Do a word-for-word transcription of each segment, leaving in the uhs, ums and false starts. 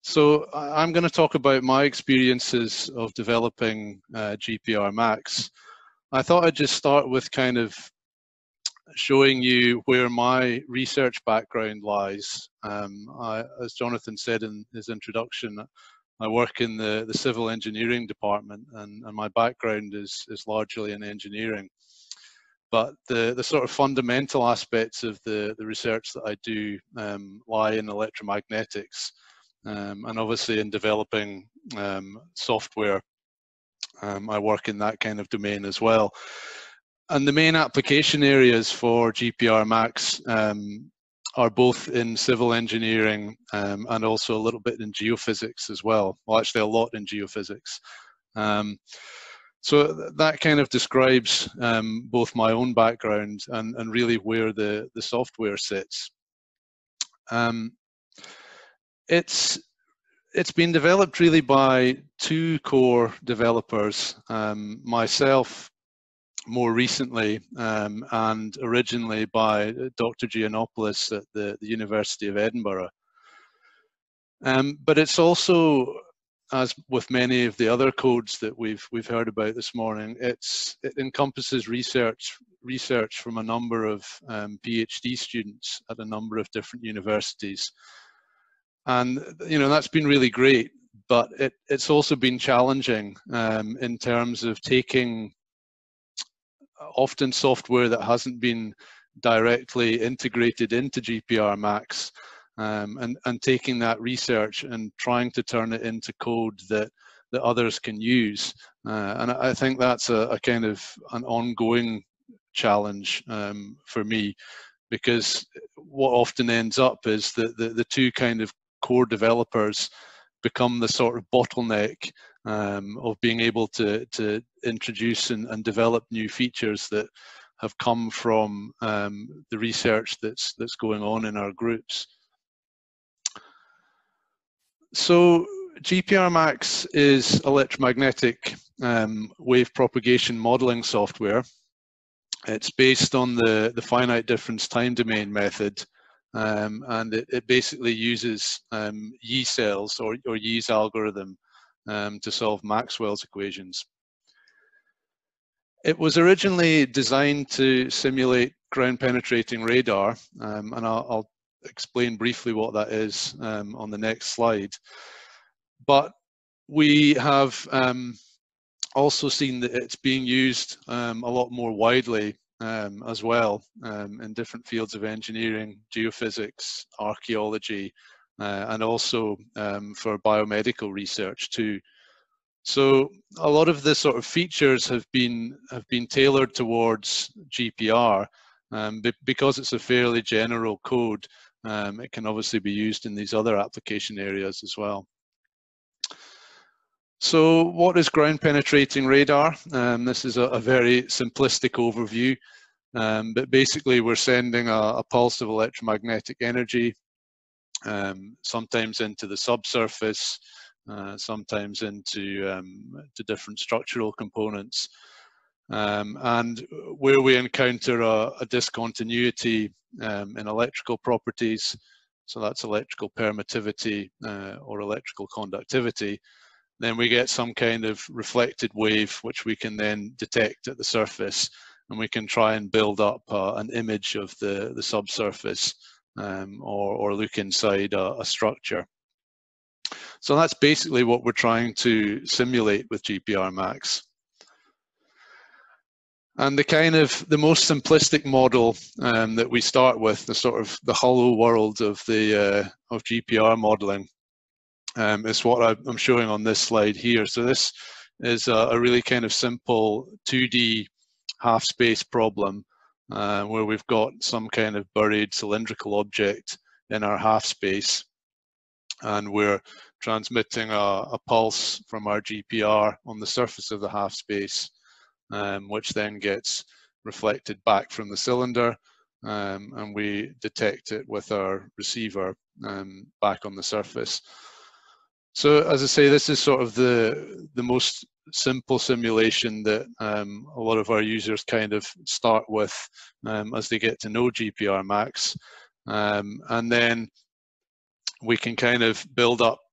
So I'm going to talk about my experiences of developing uh, gprMax. I thought I'd just start with kind of showing you where my research background lies. Um, I, as Jonathan said in his introduction, I work in the, the civil engineering department, and, and my background is, is largely in engineering. But the, the sort of fundamental aspects of the, the research that I do um, lie in electromagnetics. Um, and obviously in developing um, software, um, I work in that kind of domain as well. And the main application areas for gprMax um, are both in civil engineering um, and also a little bit in geophysics as well. Well, actually a lot in geophysics. Um, so th that kind of describes um, both my own background and, and really where the, the software sits. Um, It's it's been developed really by two core developers, um, myself more recently, um, and originally by Doctor Giannopoulos at the, the University of Edinburgh. Um, but it's also, as with many of the other codes that we've we've heard about this morning, it's it encompasses research research from a number of um, PhD students at a number of different universities. And you know that's been really great, but it, it's also been challenging um, in terms of taking often software that hasn't been directly integrated into gprMax um, and, and taking that research and trying to turn it into code that, that others can use. Uh, and I think that's a, a kind of an ongoing challenge um, for me, because what often ends up is that the, the two kind of core developers become the sort of bottleneck um, of being able to, to introduce and, and develop new features that have come from um, the research that's, that's going on in our groups. So gprMax is electromagnetic um, wave propagation modeling software. It's based on the, the finite difference time domain method. Um, and it, it basically uses um, Yee cells or, or Yee's algorithm um, to solve Maxwell's equations. It was originally designed to simulate ground penetrating radar, um, and I'll, I'll explain briefly what that is um, on the next slide. But we have um, also seen that it's being used um, a lot more widely Um, as well um, in different fields of engineering, geophysics, archaeology, uh, and also um, for biomedical research too. So a lot of the sort of features have been have been tailored towards G P R, um, because it's a fairly general code. Um, it can obviously be used in these other application areas as well. So what is ground penetrating radar? Um, this is a, a very simplistic overview, um, but basically we're sending a, a pulse of electromagnetic energy, um, sometimes into the subsurface, uh, sometimes into um, to different structural components. Um, and where we encounter a, a discontinuity um, in electrical properties, so that's electrical permittivity uh, or electrical conductivity, then we get some kind of reflected wave which we can then detect at the surface, and we can try and build up uh, an image of the, the subsurface um, or, or look inside a, a structure. So that's basically what we're trying to simulate with gprMax. And the kind of the most simplistic model um, that we start with, the sort of the hollow world of the uh, of G P R modeling, um, is what I'm showing on this slide here. So this is a, a really kind of simple two D half space problem uh, where we've got some kind of buried cylindrical object in our half space, and we're transmitting a, a pulse from our G P R on the surface of the half space, Um, which then gets reflected back from the cylinder, um, and we detect it with our receiver um, back on the surface. So as I say, this is sort of the, the most simple simulation that um, a lot of our users kind of start with um, as they get to know gprMax. Um, and then we can kind of build up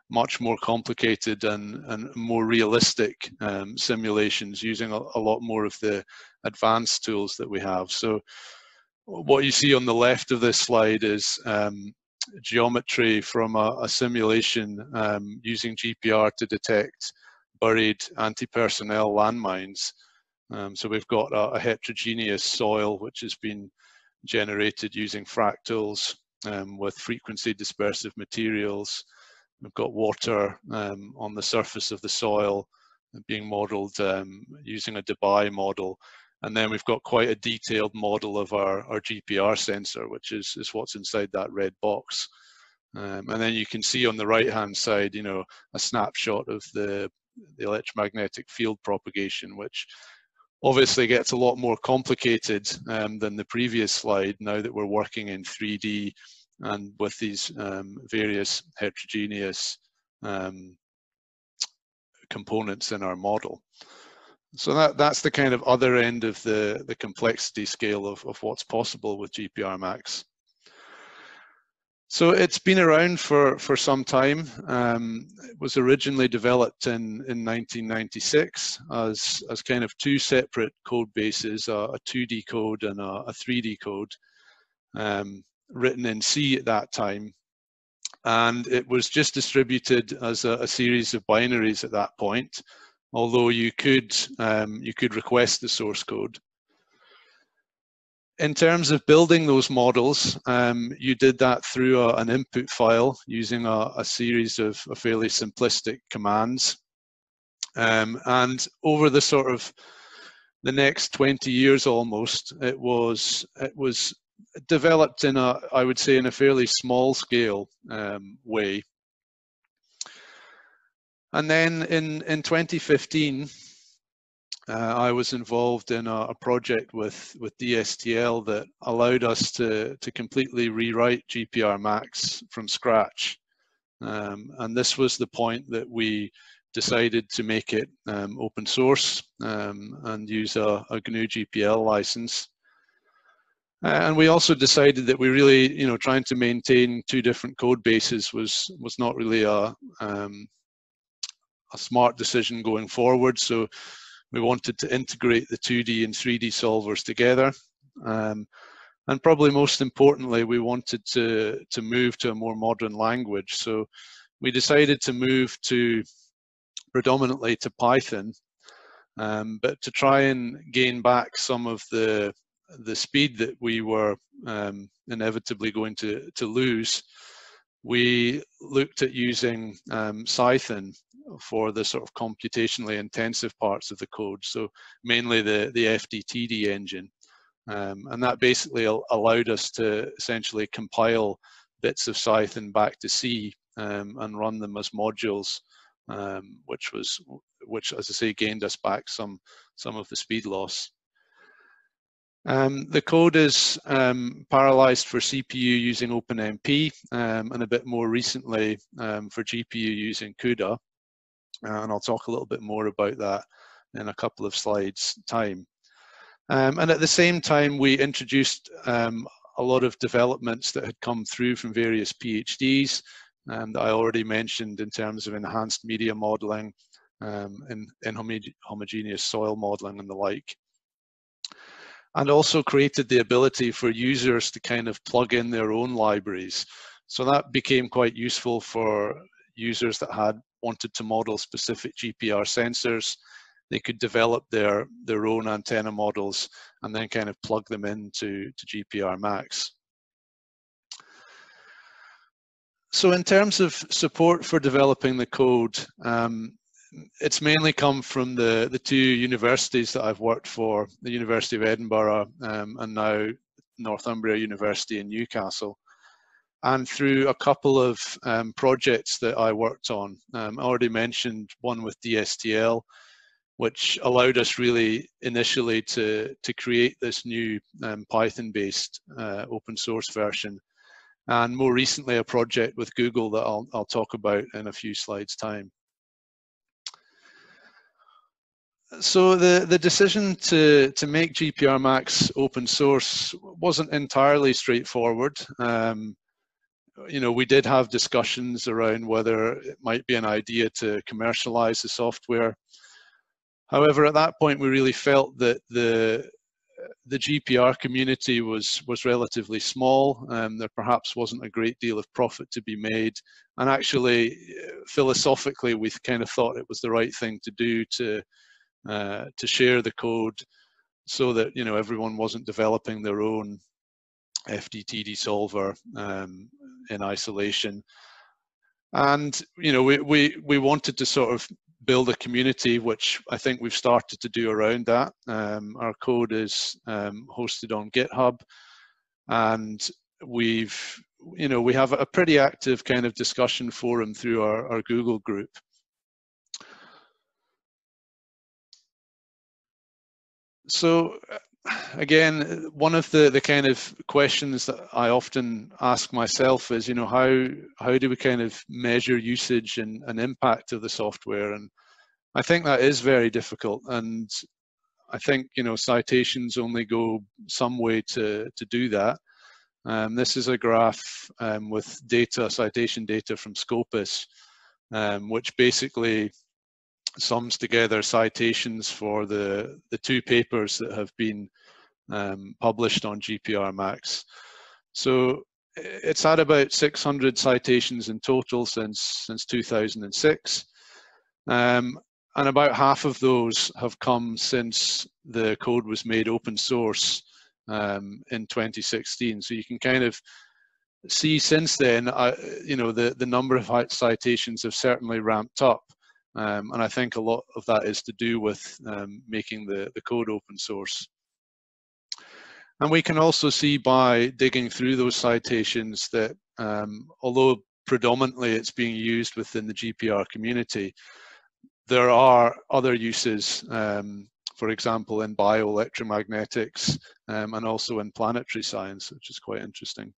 much more complicated and, and more realistic um, simulations using a, a lot more of the advanced tools that we have. So what you see on the left of this slide is um, geometry from a, a simulation um, using G P R to detect buried anti-personnel landmines. Um, so we've got a, a heterogeneous soil which has been generated using fractals um, with frequency dispersive materials. We've got water um, on the surface of the soil being modeled um, using a Dubai model. And then we've got quite a detailed model of our, our G P R sensor, which is, is what's inside that red box. Um, and then you can see on the right-hand side, you know, a snapshot of the, the electromagnetic field propagation, which obviously gets a lot more complicated um, than the previous slide now that we're working in three D and with these um, various heterogeneous um, components in our model. So that, that's the kind of other end of the, the complexity scale of, of what's possible with gprMax. So it's been around for, for some time. Um, it was originally developed in, in nineteen ninety-six as, as kind of two separate code bases, a, a two D code and a, a three D code, um, written in C at that time. And it was just distributed as a, a series of binaries at that point, although you could, um, you could request the source code. In terms of building those models, um, you did that through a, an input file using a, a series of, of fairly simplistic commands. Um, and over the sort of the next twenty years almost, it was, it was developed in a, I would say, in a fairly small scale um, way. And then in, in twenty fifteen, Uh, I was involved in a, a project with, with D S T L that allowed us to, to completely rewrite gprMax from scratch. Um, and this was the point that we decided to make it um, open source um, and use a, a G N U G P L license. Uh, and we also decided that we really, you know, trying to maintain two different code bases was, was not really a, um, a smart decision going forward. So we wanted to integrate the two D and three D solvers together. Um, and probably most importantly, we wanted to, to move to a more modern language. So we decided to move to predominantly to Python, um, but to try and gain back some of the, the speed that we were um, inevitably going to, to lose, we looked at using um, Python for the sort of computationally intensive parts of the code, so mainly the, the F D T D engine. Um, and that basically allowed us to essentially compile bits of Python back to C um, and run them as modules, um, which was, which, as I say, gained us back some, some of the speed loss. Um, the code is um, parallelized for C P U using OpenMP, um, and a bit more recently um, for G P U using CUDA. And I'll talk a little bit more about that in a couple of slides' time. Um, and at the same time, we introduced um, a lot of developments that had come through from various PhDs um, that I already mentioned in terms of enhanced media modeling, um, and, and homogeneous soil modeling and the like. And also created the ability for users to kind of plug in their own libraries. So that became quite useful for users that had wanted to model specific G P R sensors. They could develop their, their own antenna models and then kind of plug them into to gprMax. So in terms of support for developing the code, um, it's mainly come from the, the two universities that I've worked for, the University of Edinburgh um, and now Northumbria University in Newcastle, and through a couple of um, projects that I worked on. Um, I already mentioned one with D S T L, which allowed us really initially to, to create this new um, Python-based uh, open source version, and more recently a project with Google that I'll, I'll talk about in a few slides' time. So the, the decision to, to make gprMax open source wasn't entirely straightforward. Um, you know, we did have discussions around whether it might be an idea to commercialize the software. However, at that point, we really felt that the the G P R community was was relatively small. Um, there perhaps wasn't a great deal of profit to be made, and actually, philosophically, we kind of thought it was the right thing to do to uh, to share the code, so that you know everyone wasn't developing their own F D T D solver um, in isolation. And you know, we we we wanted to sort of build a community, which I think we've started to do around that. Um, our code is um, hosted on GitHub, and we've, you know, we have a pretty active kind of discussion forum through our, our Google group. So again, one of the, the kind of questions that I often ask myself is, you know, how how do we kind of measure usage and, and impact of the software? And I think that is very difficult. And I think, you know, citations only go some way to, to do that. Um, this is a graph um, with data, citation data from Scopus, um, which basically sums together citations for the, the two papers that have been um, published on gprMax. So it's had about six hundred citations in total since, since two thousand six. Um, and about half of those have come since the code was made open source um, in twenty sixteen. So you can kind of see since then, I, you know, the, the number of citations have certainly ramped up. Um, and I think a lot of that is to do with um, making the, the code open source. And we can also see by digging through those citations that um, although predominantly it's being used within the G P R community, there are other uses, um, for example, in bioelectromagnetics um, and also in planetary science, which is quite interesting.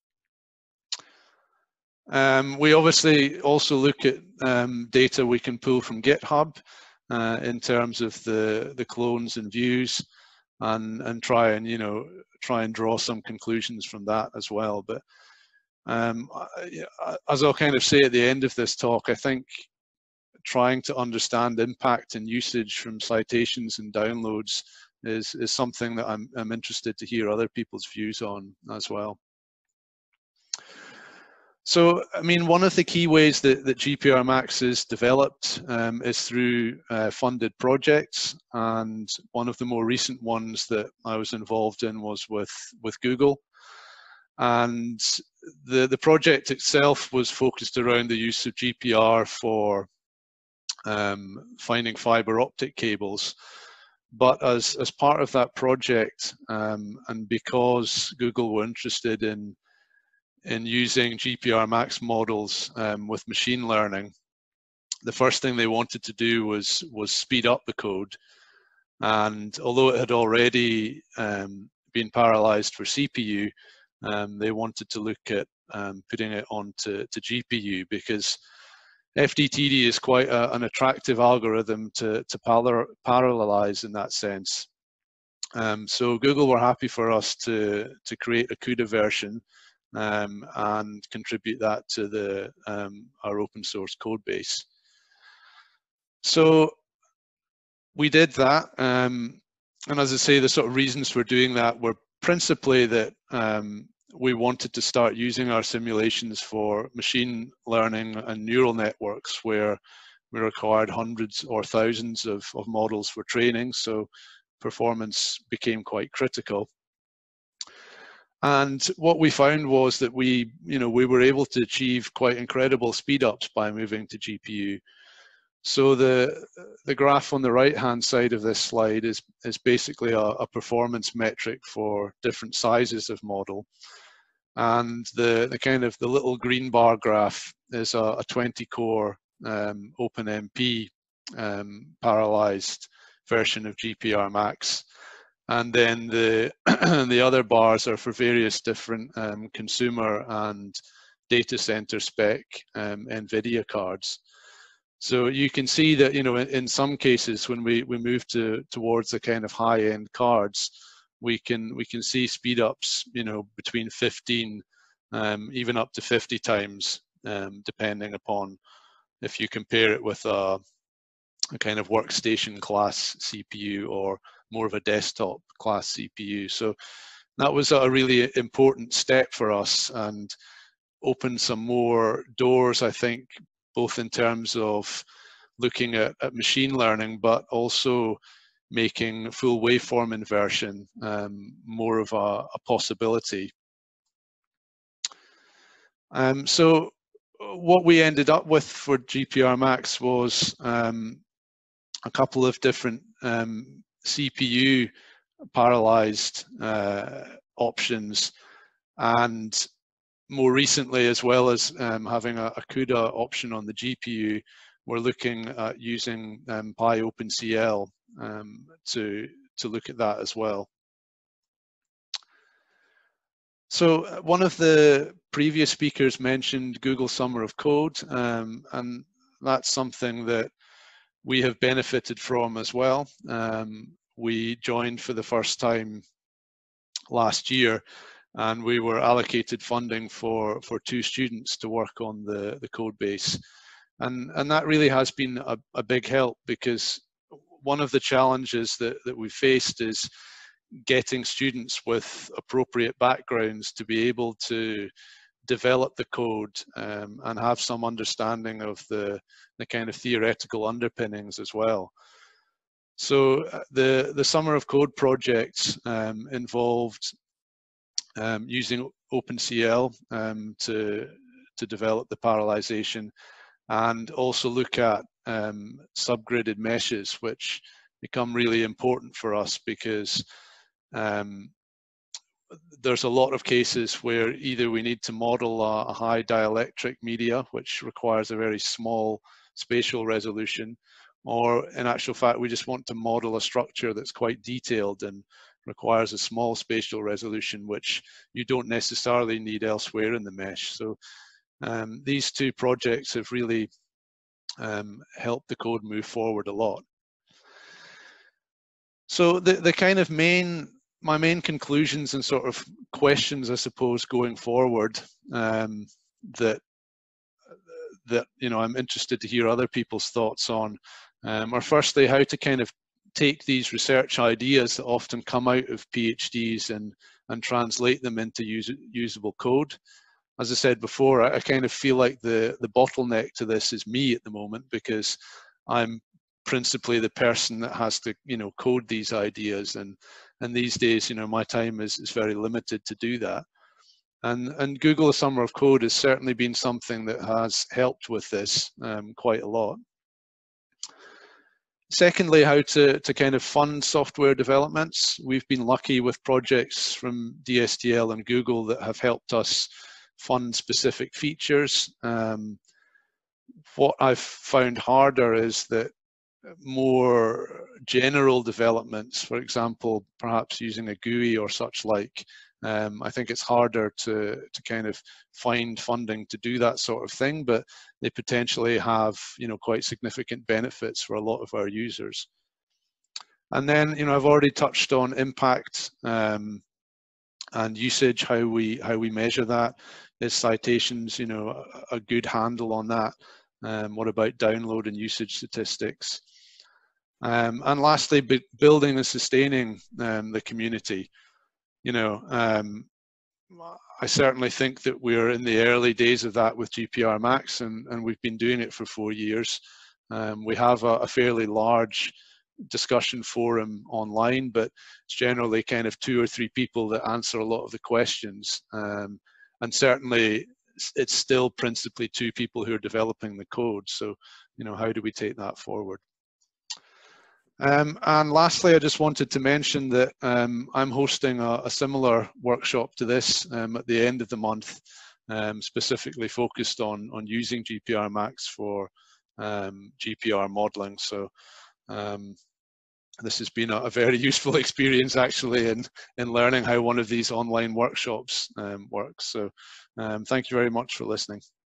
Um, we obviously also look at um, data we can pull from GitHub uh, in terms of the, the clones and views, and, and try and, you know, try and draw some conclusions from that as well. But um, as I'll kind of say at the end of this talk, I think trying to understand impact and usage from citations and downloads is, is something that I'm, I'm interested to hear other people's views on as well. So, I mean, one of the key ways that, that gprMax is developed um, is through uh, funded projects, and one of the more recent ones that I was involved in was with, with Google. And the, the project itself was focused around the use of G P R for um, finding fiber optic cables. But as, as part of that project, um, and because Google were interested in in using gprMax models um, with machine learning, the first thing they wanted to do was was speed up the code. And although it had already um, been parallelized for C P U, um, they wanted to look at um, putting it onto to G P U, because F D T D is quite a, an attractive algorithm to, to parallelize in that sense. Um, so Google were happy for us to, to create a CUDA version Um, and contribute that to the um, our open source code base. So we did that, um, and as I say, the sort of reasons for doing that were principally that um, we wanted to start using our simulations for machine learning and neural networks, where we required hundreds or thousands of, of models for training, so performance became quite critical. And what we found was that we, you know, we were able to achieve quite incredible speed ups by moving to G P U. So the the graph on the right-hand side of this slide is is basically a, a performance metric for different sizes of model, and the the kind of the little green bar graph is a, a twenty core um, OpenMP um, parallelized version of gprMax. And then the the other bars are for various different um, consumer and data center spec um, NVIDIA cards. So you can see that, you know, in, in some cases when we we move to towards the kind of high end cards, we can we can see speed ups, you know, between fifteen um, even up to fifty times, um, depending upon if you compare it with a, a kind of workstation class C P U or more of a desktop class C P U. So that was a really important step for us and opened some more doors, I think, both in terms of looking at, at machine learning, but also making full waveform inversion um, more of a, a possibility. Um, so what we ended up with for gprMax was um, a couple of different um, C P U parallelized uh, options, and more recently, as well as um, having a, a CUDA option on the G P U, we're looking at using um, PyOpenCL um, to, to look at that as well. So one of the previous speakers mentioned Google Summer of Code, um, and that's something that we have benefited from as well. Um, we joined for the first time last year, and we were allocated funding for, for two students to work on the, the code base. And, and that really has been a, a big help, because one of the challenges that, that we faced is getting students with appropriate backgrounds to be able to develop the code um, and have some understanding of the, the kind of theoretical underpinnings as well. So the, the Summer of Code projects um, involved um, using OpenCL um, to, to develop the parallelization, and also look at um, subgridded meshes, which become really important for us because um, there's a lot of cases where either we need to model a, a high dielectric media, which requires a very small spatial resolution, or in actual fact, we just want to model a structure that's quite detailed and requires a small spatial resolution, which you don't necessarily need elsewhere in the mesh. So um, these two projects have really um, helped the code move forward a lot. So the, the kind of main, my main conclusions and sort of questions, I suppose, going forward um, that, that, you know, I'm interested to hear other people's thoughts on um, are firstly how to kind of take these research ideas that often come out of PhDs and, and translate them into use, usable code. As I said before, I, I kind of feel like the, the bottleneck to this is me at the moment, because I'm principally the person that has to, you know, code these ideas, and and these days, you know, my time is, is very limited to do that. And and Google Summer of Code has certainly been something that has helped with this um, quite a lot. Secondly, how to, to kind of fund software developments. We've been lucky with projects from D S T L and Google that have helped us fund specific features. Um, what I've found harder is that more general developments, for example, perhaps using a G U I or such like, um, I think it's harder to, to kind of find funding to do that sort of thing, but they potentially have, you know, quite significant benefits for a lot of our users. And then, you know, I've already touched on impact um, and usage, how we how we measure that. Is citations, you know, a, a good handle on that? Um, what about download and usage statistics? Um, and lastly, building and sustaining um, the community. You know, um, I certainly think that we're in the early days of that with gprMax, and, and we've been doing it for four years. Um, we have a, a fairly large discussion forum online, but it's generally kind of two or three people that answer a lot of the questions. Um, and certainly it's still principally two people who are developing the code. So, you know, how do we take that forward? Um, and lastly, I just wanted to mention that um, I'm hosting a, a similar workshop to this um, at the end of the month, um, specifically focused on, on using gprMax for um, G P R modeling. So um, this has been a, a very useful experience actually in, in learning how one of these online workshops um, works. So um, thank you very much for listening.